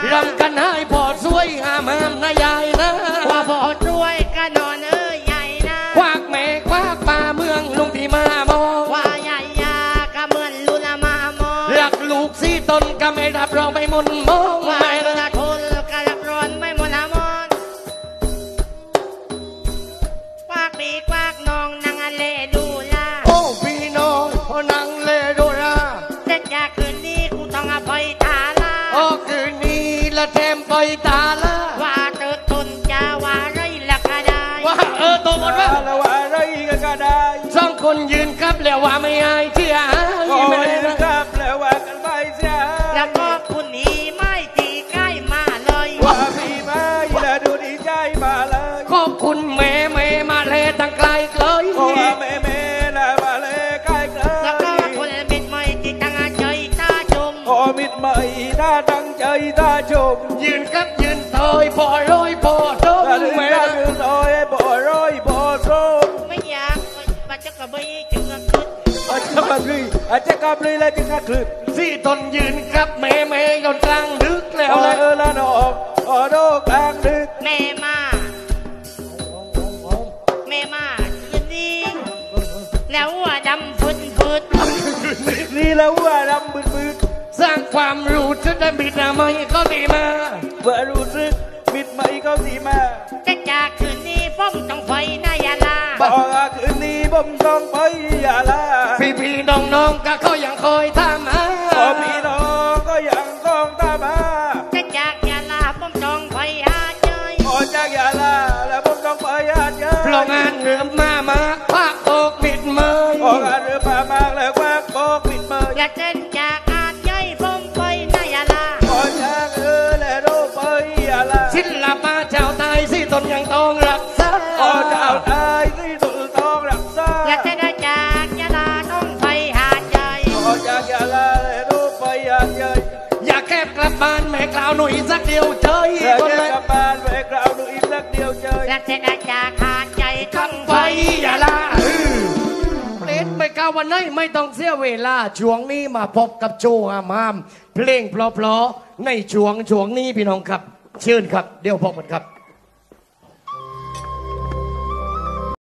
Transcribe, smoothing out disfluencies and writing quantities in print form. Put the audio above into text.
รำกันให้พอสวยงามนะยายนะว่าพอสวยก็นอนใหญ่นะควักแม่ควักป่าเมืองลุงที่มามองว่าใหญ่ยาก็เหมือนลุละมามองรักลูกสีตนก็ไม่รับรองไม่มุนมองว่าละทนก็รับรองไม่มุนมองควักปีควักน้องนางเลดูลาโอ้พี่น้องนางเลดูลาแต่จากคืนนี้กูต้องอภัยตาลาโอ้คืนนี้ละเทมไปตาลาว่าเธอทนจะว่าไรละก็ได้ว่าตัวหมดว่าแล้วว่าไรก็ได้สองคนยืนครับแล้วว่าไม่อายเที่ยก็ยืนครับแล้วว่ากันไปเสียแล้วก็คุณนี้ไม่ตีใกล้มาเลยว่าพี่มาแล้วดูดีใจมาเลยขอบคุณแม่มาเลยตั้งไกลเลยขอบแม่แล้วมาเลยใกล้เกินแล้วก็คนมิดไม่ติดตั้งใจตาชมขอมิดไม่น่าตั้งใจตาชมยืนครับยืนถอยพอร้อยพอชมแม่ยืนถอยพอร้อยพอชมไม่อยากมาจะกระเบยจึงกระคลึกอาจจะกระบลีแล้วจึงกระคลึกสี่ตนยืนครับแม่ยนกลางดึกแล้วละนอกโดกลางดึกแม่มาคืนนี้แล้วว่าดำฟืดนี่แล้วว่าดำบืดสร้างความรู้สึกได้บิดหน้าไม่ก็ดีมาว่ารู้สึกบิดไม่ก็ดีมาแต่จากคืนนี้ผมต้องไปนายาลาบอกคืนนี้ผมต้องไปยาลาพี่น้องก็เขายังคอยทำมาพี่น้องก็ยังคงตามมาแต่จากยาลาผมต้องไปหาเจยจากยาลาแล้วผมต้องไปหาเจยเพราะงานเรือมาควักโบกบิดเมยงานเรือมากแล้วควักโบกบิดเมยและเส้นจากอาเจยผมไปนายาลาจากแล้วดูไปยาลาศิลปะชาวไทยที่ตนยังต้องรักษาชาวไทยที่ตนต้องรักษาและเส้นจากยาลาต้องไปหาเจยจากยาลาแล้วดูไปหาเจยอย่าแคบกลับบ้านแม่กล่าวหนุ่ยสักเดียวเจยคนเลยกลับบ้านแม่กล่าวหนุ่ยสักเดียวเจยและเส้นจากขาดใจต้องไปยาลาเล่นไปก้าววันไหนไม่ต้องเสียเวลาช่วงนี้มาพบกับโจฮามามเพลงเพลาะๆในช่วงนี้พี่น้องครับเชิญครับเดี๋ยวพบกันครับ